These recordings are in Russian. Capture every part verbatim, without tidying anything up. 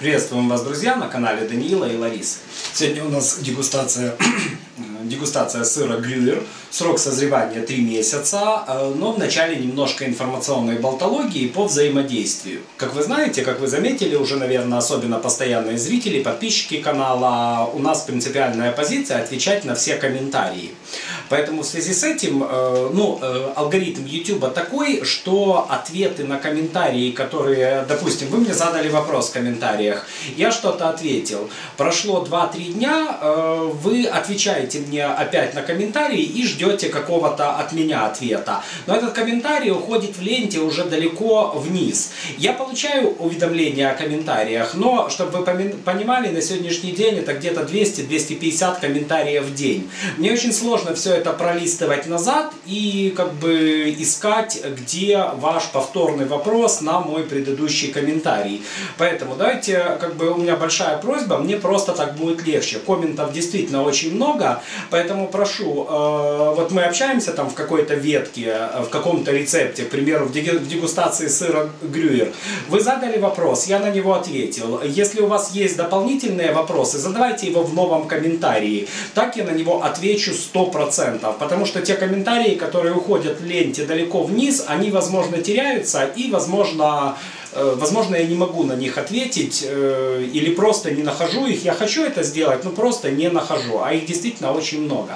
Приветствуем вас, друзья, на канале Даниила и Ларисы. Сегодня у нас дегустация, дегустация сыра Грюер. Срок созревания три месяца, но вначале немножко информационной болтологии по взаимодействию. Как вы знаете, как вы заметили, уже, наверное, особенно постоянные зрители, подписчики канала, у нас принципиальная позиция отвечать на все комментарии. Поэтому в связи с этим, ну, алгоритм YouTube такой, что ответы на комментарии, которые, допустим, вы мне задали вопрос в комментариях, я что-то ответил. Прошло два-три дня, вы отвечаете мне опять на комментарии и ждете какого-то от меня ответа. Но этот комментарий уходит в ленте уже далеко вниз. Я получаю уведомления о комментариях, но, чтобы вы понимали, на сегодняшний день это где-то двести-двести пятьдесят комментариев в день. Мне очень сложно все это пролистывать назад и как бы искать, где ваш повторный вопрос на мой предыдущий комментарий. Поэтому давайте, как бы у меня большая просьба, мне просто так будет легче. Комментов действительно очень много, поэтому прошу, э, вот мы общаемся там в какой-то ветке, в каком-то рецепте, к примеру, в дегустации сыра Грюер. Вы задали вопрос, я на него ответил. Если у вас есть дополнительные вопросы, задавайте его в новом комментарии. Так я на него отвечу сто процентов. Потому что те комментарии, которые уходят в ленте далеко вниз, они, возможно, теряются и, возможно, возможно, я не могу на них ответить или просто не нахожу их. Я хочу это сделать, но просто не нахожу. А их действительно очень много.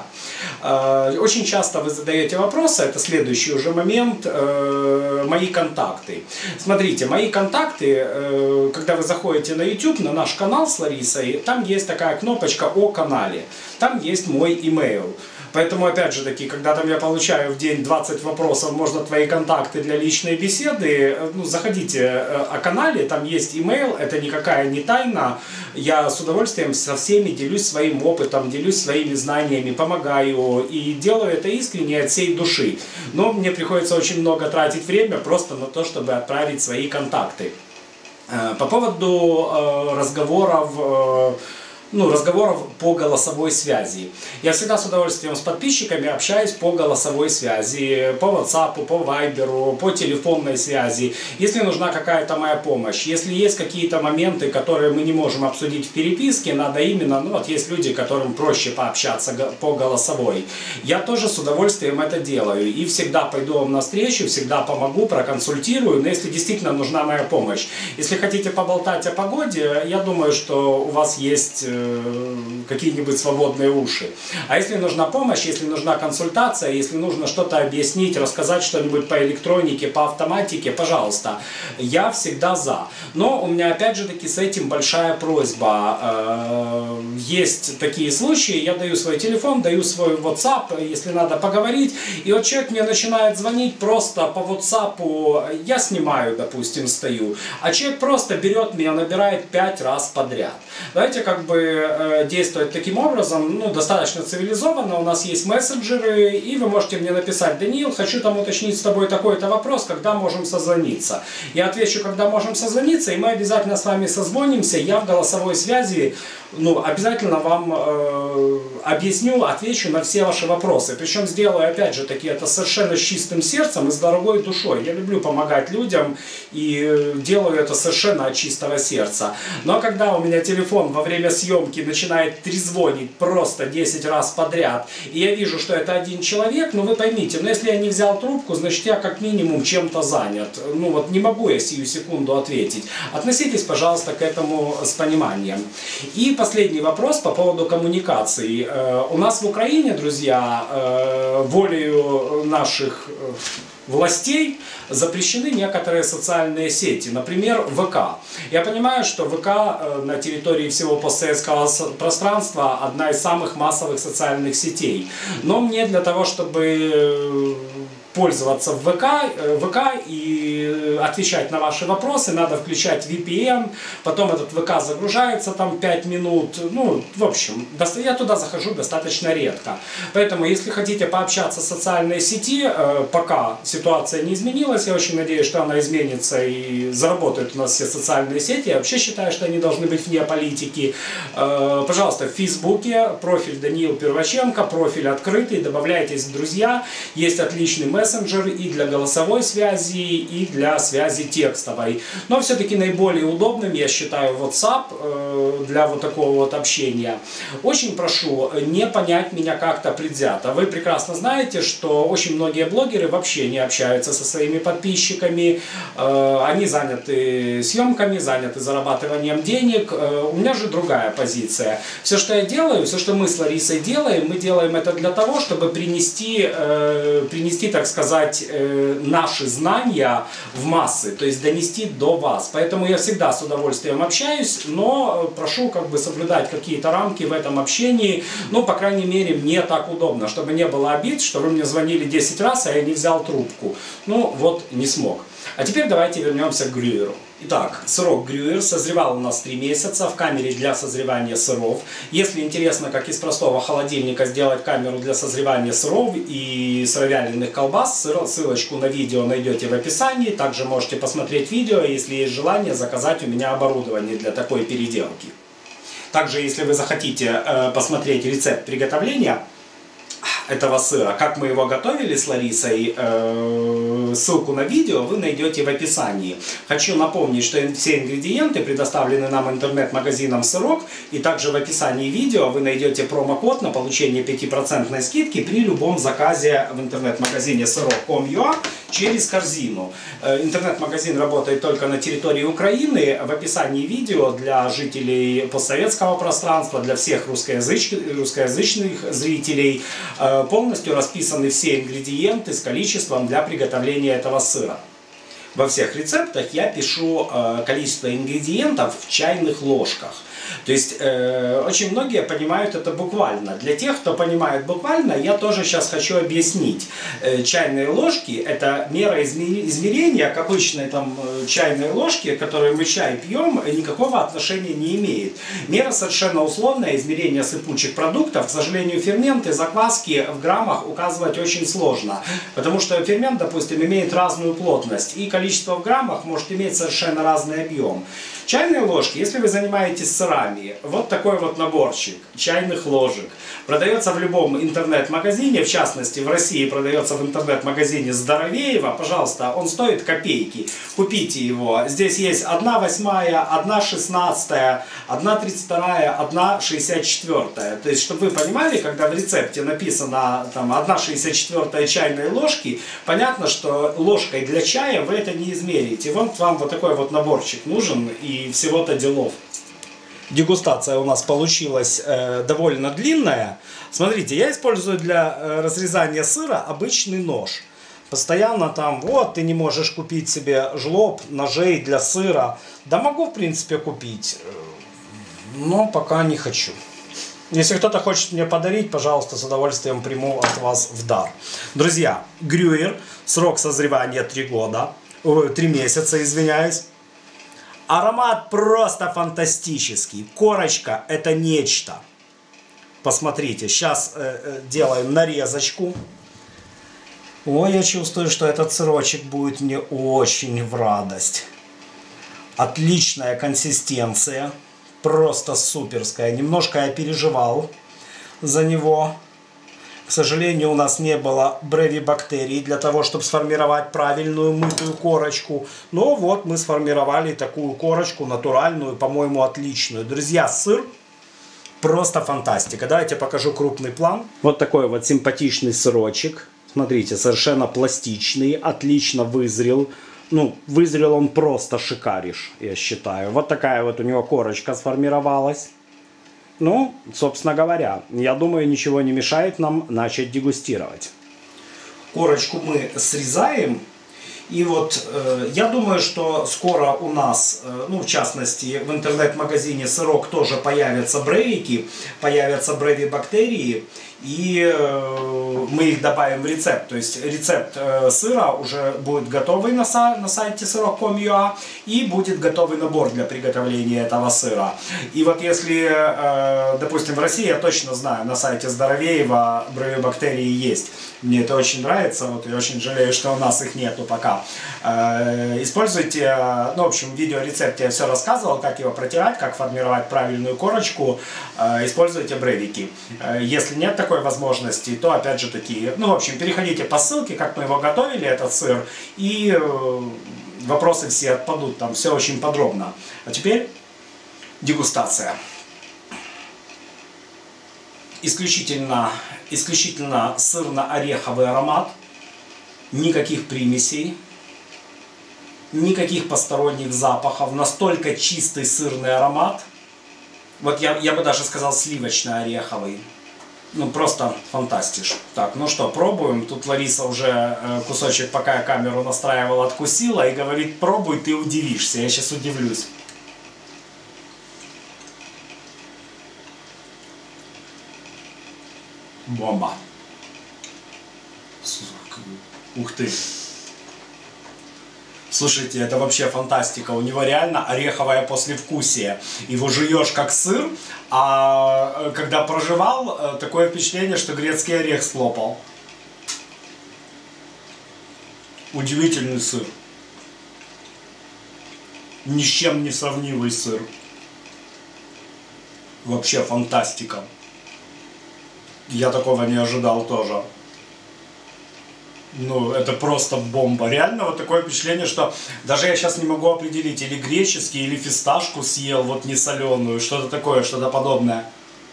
Очень часто вы задаете вопросы, это следующий уже момент, мои контакты. Смотрите, мои контакты, когда вы заходите на YouTube, на наш канал с Ларисой, там есть такая кнопочка о канале. Там есть мой имейл. Поэтому, опять же таки, когда там я получаю в день двадцать вопросов, можно твои контакты для личной беседы, ну, заходите о канале, там есть имейл, это никакая не тайна. Я с удовольствием со всеми делюсь своим опытом, делюсь своими знаниями, помогаю и делаю это искренне от всей души. Но мне приходится очень много тратить время просто на то, чтобы отправить свои контакты. По поводу разговоров... Ну, разговоров по голосовой связи. Я всегда с удовольствием с подписчиками общаюсь по голосовой связи, по WhatsApp, по Viber, по телефонной связи. Если нужна какая-то моя помощь, если есть какие-то моменты, которые мы не можем обсудить в переписке, надо именно, ну вот есть люди, которым проще пообщаться по голосовой. Я тоже с удовольствием это делаю и всегда пойду вам навстречу, всегда помогу, проконсультирую, но если действительно нужна моя помощь. Если хотите поболтать о погоде, я думаю, что у вас есть какие-нибудь свободные уши. А если нужна помощь, если нужна консультация, если нужно что-то объяснить, рассказать что-нибудь по электронике, по автоматике, пожалуйста, я всегда за. Но у меня опять же таки с этим большая просьба. Есть такие случаи, я даю свой телефон, даю свой WhatsApp, если надо поговорить, и вот человек мне начинает звонить просто по WhatsApp, я снимаю, допустим, стою, а человек просто берет меня, набирает пять раз подряд. Давайте как бы действовать таким образом, ну, достаточно цивилизованно. У нас есть мессенджеры, и вы можете мне написать: Даниил, хочу там уточнить с тобой такой-то вопрос, когда можем созвониться. Я отвечу, когда можем созвониться, и мы обязательно с вами созвонимся. Я в голосовой связи, ну, обязательно вам э, объясню, отвечу на все ваши вопросы. Причем сделаю, опять же таки, это совершенно с чистым сердцем и с дорогой душой. Я люблю помогать людям и делаю это совершенно от чистого сердца. Но когда у меня телефон во время съемки начинает трезвонить просто десять раз подряд, и я вижу, что это один человек, ну вы поймите, но если я не взял трубку, значит я как минимум чем-то занят. Ну вот не могу я сию секунду ответить. Относитесь, пожалуйста, к этому с пониманием. И последний вопрос по поводу коммуникации. У нас в Украине, друзья, волею наших властей запрещены некоторые социальные сети, например, ВК. Я понимаю, что ВК на территории всего постсоветского пространства одна из самых массовых социальных сетей. Но мне для того, чтобы пользоваться в ВК, ВК и отвечать на ваши вопросы, надо включать ви пи эн, потом этот ВК загружается там пять минут, ну, в общем, я туда захожу достаточно редко. Поэтому, если хотите пообщаться в социальной сети, пока ситуация не изменилась, я очень надеюсь, что она изменится и заработают у нас все социальные сети. Я вообще считаю, что они должны быть вне политики. Пожалуйста, в Фейсбуке профиль Даниил Перваченко, профиль открытый, добавляйтесь в друзья, есть отличный мессенджер и для голосовой связи, и для связи текстовой. Но все-таки наиболее удобным я считаю WhatsApp э, для вот такого вот общения. Очень прошу не понять меня как-то предвзято. Вы прекрасно знаете, что очень многие блогеры вообще не общаются со своими подписчиками. Э, они заняты съемками, заняты зарабатыванием денег. Э, у меня же другая позиция. Все, что я делаю, все, что мы с Ларисой делаем, мы делаем это для того, чтобы принести, э, принести, так сказать, э, наши знания в массы, то есть донести до вас. Поэтому я всегда с удовольствием общаюсь, но прошу как бы соблюдать какие-то рамки в этом общении. Ну, по крайней мере, мне так удобно, чтобы не было обид, что вы мне звонили десять раз, а я не взял трубку. Ну, вот не смог. А теперь давайте вернемся к Gruyère. Итак, сырок Gruyère созревал у нас три месяца в камере для созревания сыров. Если интересно, как из простого холодильника сделать камеру для созревания сыров и сыровяленых колбас, ссылочку на видео найдете в описании. Также можете посмотреть видео, если есть желание заказать у меня оборудование для такой переделки. Также, если вы захотите э, посмотреть рецепт приготовления этого сыра, как мы его готовили с Ларисой, э, ссылку на видео вы найдете в описании. Хочу напомнить, что все ингредиенты предоставлены нам интернет-магазином Сырок, и также в описании видео вы найдете промокод на получение пятипроцентной скидки при любом заказе в интернет-магазине сырок точка ком точка ю а через корзину. Э, интернет-магазин работает только на территории Украины. В описании видео для жителей постсоветского пространства, для всех русскоязычных, русскоязычных зрителей э, полностью расписаны все ингредиенты с количеством для приготовления этого сыра. Во всех рецептах я пишу э, количество ингредиентов в чайных ложках. То есть э, очень многие понимают это буквально. Для тех, кто понимает буквально, я тоже сейчас хочу объяснить. Э, чайные ложки — это мера измерения к обычной там, чайной ложке, которую мы чай пьем, никакого отношения не имеет. Мера совершенно условная, измерение сыпучих продуктов. К сожалению, ферменты, закваски в граммах указывать очень сложно. Потому что фермент, допустим, имеет разную плотность. И количество в граммах может иметь совершенно разный объем. Чайные ложки, если вы занимаетесь сырами, вот такой вот наборчик чайных ложек. Продается в любом интернет-магазине, в частности в России продается в интернет-магазине Здоровеева. Пожалуйста, он стоит копейки. Купите его. Здесь есть одна восьмая, одна шестнадцатая, одна тридцать вторая, одна шестьдесят четвёртая. То есть, чтобы вы понимали, когда в рецепте написано там одна шестьдесят четвёртая чайной ложки, понятно, что ложкой для чая вы это не измерите. Вот вам вот такой вот наборчик нужен и всего-то делов. Дегустация у нас получилась э, довольно длинная. Смотрите, я использую для э, разрезания сыра обычный нож. Постоянно там, вот, ты не можешь купить себе жлоб, ножей для сыра. Да могу, в принципе, купить, но пока не хочу. Если кто-то хочет мне подарить, пожалуйста, с удовольствием приму от вас в дар. Друзья, Gruyère, срок созревания три года, три месяца, извиняюсь. Аромат просто фантастический. Корочка — это нечто. Посмотрите, сейчас э, э, делаем нарезочку. Ой, я чувствую, что этот сырочек будет мне очень в радость. Отличная консистенция. Просто суперская. Немножко я переживал за него. К сожалению, у нас не было бревибактерий для того, чтобы сформировать правильную мытую корочку. Но вот мы сформировали такую корочку натуральную, по-моему, отличную. Друзья, сыр просто фантастика. Давайте покажу крупный план. Вот такой вот симпатичный сырочек. Смотрите, совершенно пластичный, отлично вызрел. Ну, вызрел он просто шикариш, я считаю. Вот такая вот у него корочка сформировалась. Ну, собственно говоря, я думаю, ничего не мешает нам начать дегустировать. Корочку мы срезаем. И вот э, я думаю, что скоро у нас, э, ну в частности в интернет-магазине Сырок тоже появятся бревики, появятся бревибактерии. И э, мы их добавим в рецепт. То есть рецепт э, сыра уже будет готовый на, са на сайте сырок точка ком точка ю а. И будет готовый набор для приготовления этого сыра. И вот если, э, допустим, в России, я точно знаю, на сайте Здоровеева бревибактерии есть. Мне это очень нравится. Вот, я очень жалею, что у нас их нету пока. Э, используйте, ну в общем, в видеорецепте я все рассказывал, как его протирать, как формировать правильную корочку. Э, используйте бревики. Э, если нет такой возможности, то опять же такие, ну в общем, переходите по ссылке, как мы его готовили, этот сыр, и э, вопросы все отпадут, там все очень подробно. А теперь дегустация. Исключительно, исключительно сырно-ореховый аромат, никаких примесей, никаких посторонних запахов, настолько чистый сырный аромат. Вот я, я бы даже сказал сливочно-ореховый. Ну, просто фантастиш. Так, ну что, пробуем. Тут Лариса уже э, кусочек, пока я камеру настраивал, откусила и говорит: пробуй, ты удивишься. Я сейчас удивлюсь. Бомба. Ух ты. Слушайте, это вообще фантастика. У него реально ореховое послевкусие. Его жуешь как сыр, а когда прожевал, такое впечатление, что грецкий орех слопал. Удивительный сыр. Ни с чем не сравнимый сыр. Вообще фантастика. Я такого не ожидал тоже. Ну, это просто бомба. Реально вот такое впечатление, что даже я сейчас не могу определить, или греческий, или фисташку съел, вот не соленую, что-то такое, что-то подобное.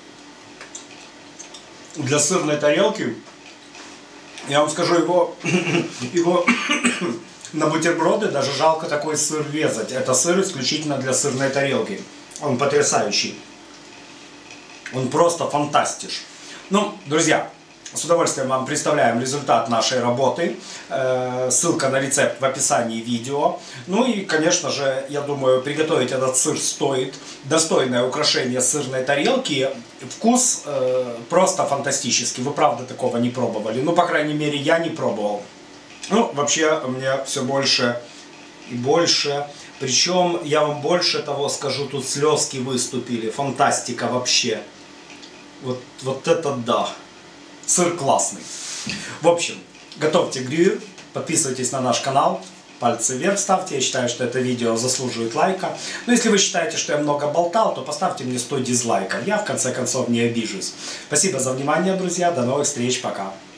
Для сырной тарелки, я вам скажу, его, его на бутерброды даже жалко такой сыр резать. Это сыр исключительно для сырной тарелки. Он потрясающий. Он просто фантастиш. Ну, друзья, с удовольствием вам представляем результат нашей работы. Ссылка на рецепт в описании видео. Ну и, конечно же, я думаю, приготовить этот сыр стоит. Достойное украшение сырной тарелки. Вкус просто фантастический. Вы правда такого не пробовали? Ну, по крайней мере, я не пробовал. Ну, вообще, мне все больше и больше. Причем, я вам больше того скажу, тут слезки выступили. Фантастика вообще. Вот, вот это да. Сыр классный. В общем, готовьте грюйер, подписывайтесь на наш канал, пальцы вверх ставьте. Я считаю, что это видео заслуживает лайка. Но если вы считаете, что я много болтал, то поставьте мне сто дизлайков. Я в конце концов не обижусь. Спасибо за внимание, друзья. До новых встреч. Пока.